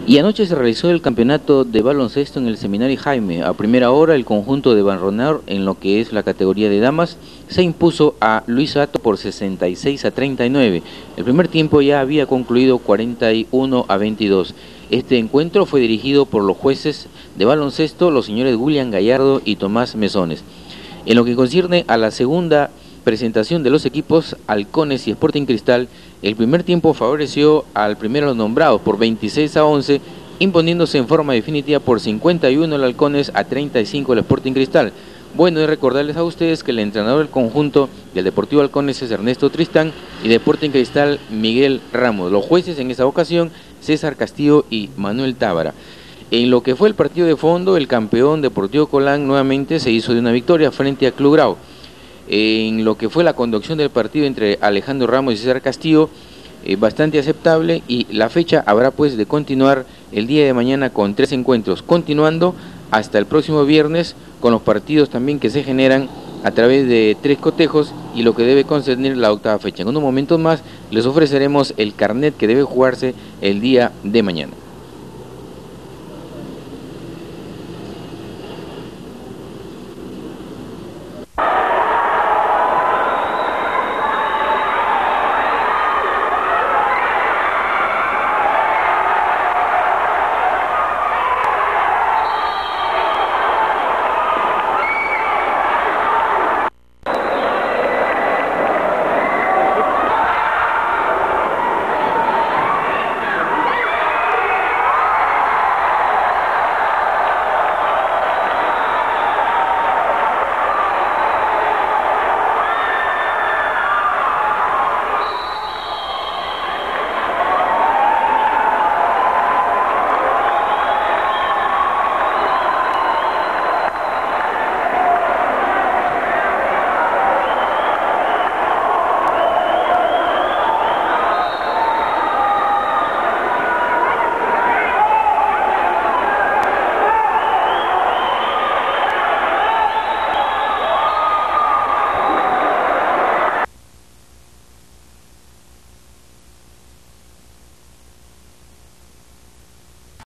Y anoche se realizó el campeonato de baloncesto en el Seminario Jaime. A primera hora, el conjunto de Banronar, en lo que es la categoría de damas, se impuso a Luis Hato por 66-39. El primer tiempo ya había concluido 41-22. Este encuentro fue dirigido por los jueces de baloncesto, los señores William Gallardo y Tomás Mesones. En lo que concierne a la segunda presentación de los equipos Halcones y Sporting Cristal, el primer tiempo favoreció al primero de los nombrados por 26-11, imponiéndose en forma definitiva por 51 el Halcones a 35 el Sporting Cristal. Bueno, y recordarles a ustedes que el entrenador del conjunto del Deportivo Halcones es Ernesto Tristán y de Sporting Cristal Miguel Ramos. Los jueces en esa ocasión, César Castillo y Manuel Tábara. En lo que fue el partido de fondo, el campeón Deportivo Colán nuevamente se hizo de una victoria frente a Club Grau. En lo que fue la conducción del partido entre Alejandro Ramos y César Castillo, bastante aceptable, y la fecha habrá pues de continuar el día de mañana con 3 encuentros, continuando hasta el próximo viernes con los partidos también que se generan a través de 3 cotejos y lo que debe concernir la octava fecha. En unos momentos más les ofreceremos el carnet que debe jugarse el día de mañana.